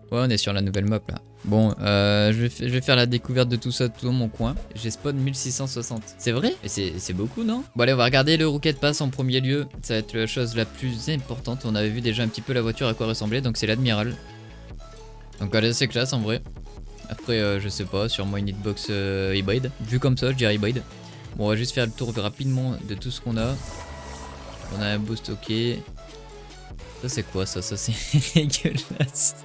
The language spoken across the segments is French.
Ouais, on est sur la nouvelle map là. Bon, je vais faire la découverte de tout ça tout dans mon coin. J'ai spawn 1660. C'est vrai? Mais c'est beaucoup, non? Bon, allez, on va regarder le Rocket Pass en premier lieu. Ça va être la chose la plus importante. On avait vu déjà un petit peu la voiture à quoi ressemblait. Donc, c'est l'Admiral. Donc, elle est assez classe en vrai. Après, je sais pas, sûrement une hitbox hybride. Vu comme ça, je dirais hybride. Bon, on va juste faire le tour rapidement de tout ce qu'on a. On a un boost, ok. Ça, c'est quoi ça? Ça, c'est dégueulasse.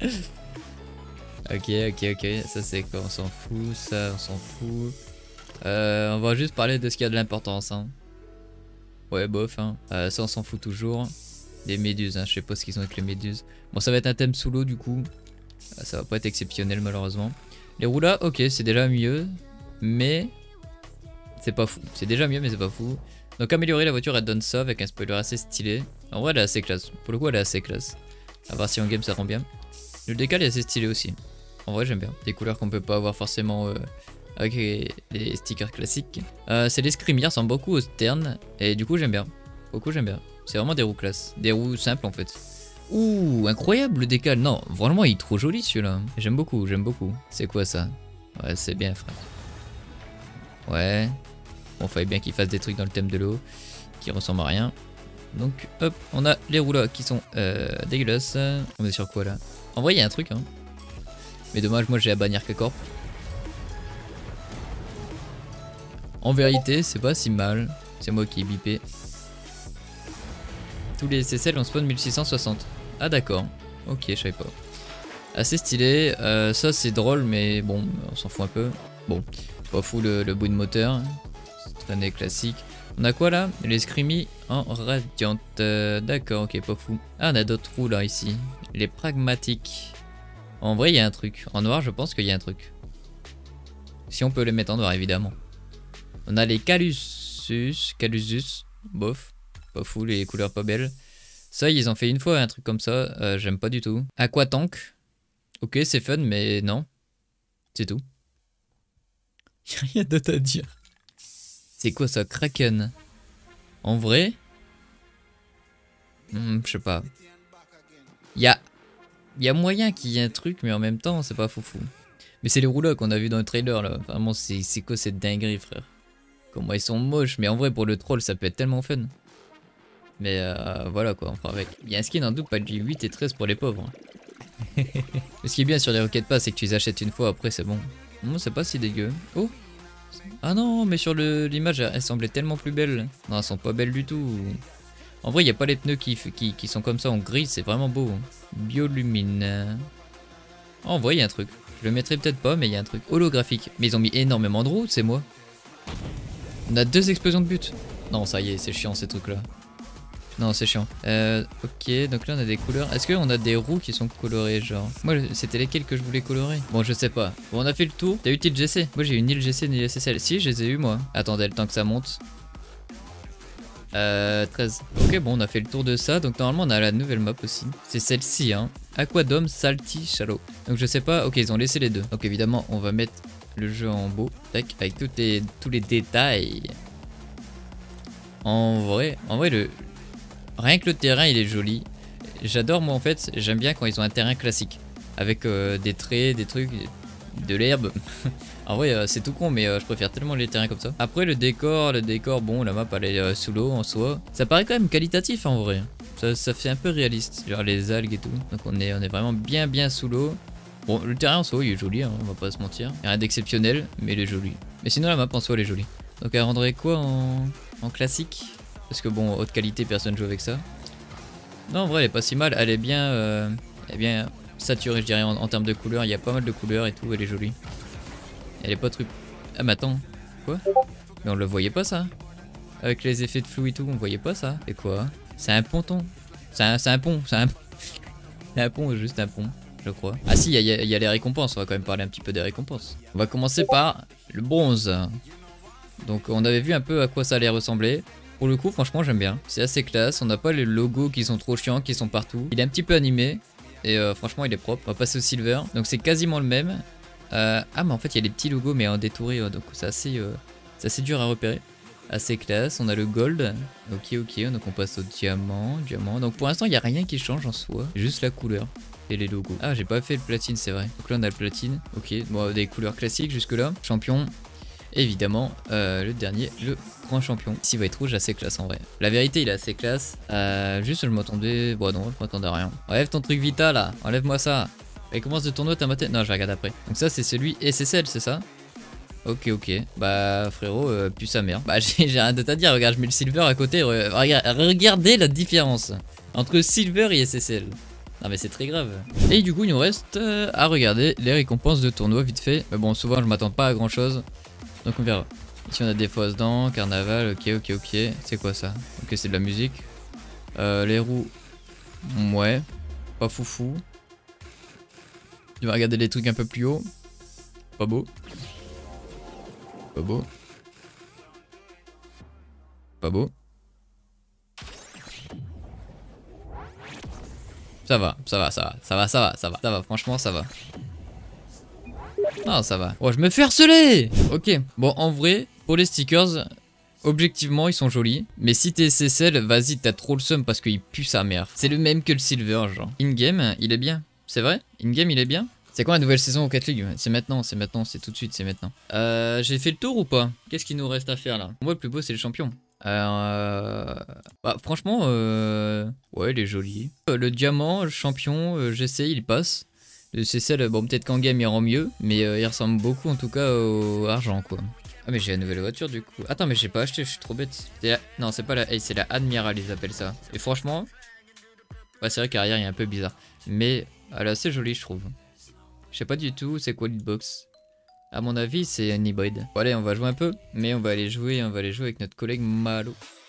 Ok. Ça, c'est quoi? On s'en fout. Ça, on s'en fout. On va juste parler de ce qui a de l'importance. Hein. Ouais, bof. Hein. Ça, on s'en fout toujours. Des méduses. Hein. Je sais pas ce qu'ils ont avec les méduses. Bon, ça va être un thème sous l'eau du coup. Ça va pas être exceptionnel malheureusement. Les roulas, ok, c'est déjà mieux. Mais c'est pas fou. C'est déjà mieux, mais c'est pas fou. Donc, améliorer la voiture, elle donne ça avec un spoiler assez stylé. En vrai, elle est assez classe. Pour le coup, elle est assez classe. A voir si en game ça rend bien. Le décal est assez stylé aussi. En vrai, j'aime bien. Des couleurs qu'on peut pas avoir forcément avec les stickers classiques. C'est les screams, ils ressemblent beaucoup aux Stern. Et du coup, j'aime bien. Beaucoup, j'aime bien. C'est vraiment des roues classe. Des roues simples en fait. Ouh, incroyable le décal. Non, vraiment, il est trop joli celui-là. J'aime beaucoup, j'aime beaucoup. C'est quoi ça? Ouais, c'est bien, frère. Ouais. Bon, fallait bien qu'il fasse des trucs dans le thème de l'eau qui ressemblent à rien. Donc, hop, on a les roues là qui sont dégueulasses. On est sur quoi là? En vrai, il y a un truc, hein. Mais dommage, moi j'ai la bannière K-Corp. En vérité, c'est pas si mal. C'est moi qui ai bipé. Tous les SSL ont spawn 1660. Ah, d'accord. Ok, je savais pas. Assez stylé. Ça, c'est drôle, mais bon, on s'en fout un peu. Bon, pas fou le bout de moteur. C'est un classique. On a quoi là? Les Screamy en radiante. D'accord, ok, pas fou. Ah, on a d'autres roues là, ici. Les pragmatiques. En vrai, il y a un truc. En noir, je pense qu'il y a un truc. Si on peut les mettre en noir, évidemment. On a les Calusus. Bof. Pas fou, les couleurs pas belles. Ça, ils ont fait une fois un truc comme ça. J'aime pas du tout. Aquatank. Ok, c'est fun, mais non. C'est tout. Y'a rien d'autre à dire. C'est quoi ça? Kraken. En vrai, je sais pas. Il y a moyen qu'il y ait un truc, mais en même temps, c'est pas foufou. Mais c'est les rouleaux qu'on a vu dans le trailer là. Vraiment, c'est quoi cette dinguerie, frère? Comment ils sont moches, mais en vrai, pour le troll, ça peut être tellement fun. Mais voilà quoi, on fera avec. Il y a un skin en double, pas de 8 et 13 pour les pauvres. Mais ce qui est bien sur les Rocket Pass, c'est que tu les achètes une fois, après c'est bon. Non, c'est pas si dégueu. Oh! Ah non, mais sur l'image, elles semblaient tellement plus belles. Non, elles sont pas belles du tout. En vrai, il n'y a pas les pneus qui sont comme ça en gris, c'est vraiment beau. Biolumine. Oh, en vrai, il y a un truc. Je le mettrai peut-être pas, mais il y a un truc. Holographique. Mais ils ont mis énormément de roues, c'est moi. On a 2 explosions de but. Non, ça y est, c'est chiant ces trucs-là. Non, c'est chiant. Ok, donc là on a des couleurs. Est-ce qu'on a des roues qui sont colorées, genre? Moi, c'était lesquelles que je voulais colorer? Bon, je sais pas. Bon, on a fait le tour. T'as eu tes GC? Moi, j'ai eu ni le GC ni le SSL. Si, je les ai eu, moi. Attendez, le temps que ça monte. 13. Ok, bon, on a fait le tour de ça. Donc, normalement, on a la nouvelle map aussi. C'est celle-ci, hein. Aquadome Salty Shallow. Donc, je sais pas. Ok, ils ont laissé les deux. Donc, évidemment, on va mettre le jeu en beau. Tac, avec tous les détails. En vrai, rien que le terrain, il est joli. J'adore, moi, en fait. J'aime bien quand ils ont un terrain classique. Avec des traits, des trucs, de l'herbe. En vrai, c'est tout con, mais je préfère tellement les terrains comme ça. Après, le décor, bon, la map, elle est sous l'eau en soi. Ça paraît quand même qualitatif, en vrai. Ça fait un peu réaliste, genre les algues et tout. Donc, on est vraiment bien sous l'eau. Bon, le terrain en soi, il est joli, hein, on va pas se mentir. Il y a rien d'exceptionnel, mais il est joli. Mais sinon, la map en soi, elle est jolie. Donc, elle rendrait quoi en classique? Parce que bon, haute qualité, personne joue avec ça. Non, en vrai, elle est pas si mal. Elle est bien saturée, je dirais, en termes de couleurs. Il y a pas mal de couleurs et tout, elle est jolie. Elle est pas truc. Ah, mais attends. Quoi? Mais on le voyait pas, ça? Avec les effets de flou et tout, on voyait pas ça? Et quoi? C'est un ponton. C'est un pont. C'est un pont, juste un pont, je crois. Ah, si, il y a les récompenses. On va quand même parler un petit peu des récompenses. On va commencer par le bronze. Donc, on avait vu un peu à quoi ça allait ressembler. Pour le coup, franchement, j'aime bien. C'est assez classe. On n'a pas les logos qui sont trop chiants, qui sont partout. Il est un petit peu animé. Et franchement, il est propre. On va passer au silver. Donc, c'est quasiment le même. Ah, mais en fait, il y a des petits logos, mais en détouré. Donc, c'est assez dur à repérer. Assez classe. On a le gold. Ok, donc on passe au diamant. Donc pour l'instant, il n'y a rien qui change en soi. Juste la couleur et les logos. Ah, j'ai pas fait le platine, c'est vrai. Donc là, on a le platine. Ok, bon, des couleurs classiques jusque-là. Champion. Évidemment, le dernier, le grand champion. Ici, il va être rouge, assez classe en vrai. La vérité, il est assez classe. Juste, je m'attendais. Bon, non, je m'attendais à rien. Enlève ton truc Vita là. Enlève-moi ça. Et commence de tournoi, t'as maté. Non, je regarde après. Donc, ça, c'est celui SSL, c'est ça? Ok. Bah, frérot, pue sa mère. Bah, j'ai rien d'autre à dire. Regarde, je mets le silver à côté. Regardez la différence entre silver et SSL. Non mais c'est très grave. Et du coup il nous reste à regarder les récompenses de tournoi vite fait. Mais bon souvent je m'attends pas à grand chose. Donc on verra. Ici on a des fausses dents, carnaval, ok. C'est quoi ça? Ok c'est de la musique. Les roues. Ouais. Pas foufou. Tu vas regarder les trucs un peu plus haut. Pas beau. Pas beau. Pas beau. Ça va, franchement ça va. Non, ça va. Oh, je me fais harceler. Ok, bon, en vrai, pour les stickers, objectivement, ils sont jolis. Mais si t'es SSL, vas-y, t'as trop le seum parce qu'il pue sa mère. C'est le même que le silver, genre. In-game, il est bien. C'est vrai? In-game, il est bien? C'est quand la nouvelle saison au 4 League? C'est maintenant, c'est tout de suite, c'est maintenant. J'ai fait le tour ou pas? Qu'est-ce qu'il nous reste à faire là? Moi, le plus beau, c'est le champion. Bah, franchement, ouais, il est joli. Le diamant, le champion, j'essaye, il passe. Le CCL, bon, peut-être qu'en game il rend mieux, mais il ressemble beaucoup en tout cas au argent quoi. Ah, mais j'ai la nouvelle voiture du coup. Attends, mais j'ai pas acheté, je suis trop bête. Non, c'est pas la Hey, c'est la Admiral, ils appellent ça. Et franchement, ouais, c'est vrai qu'arrière il est un peu bizarre. Mais elle est assez jolie, je trouve. Je sais pas du tout c'est quoi l'hitbox. À mon avis, c'est un hybride. Bon, allez, on va jouer un peu, mais on va aller jouer avec notre collègue Malo.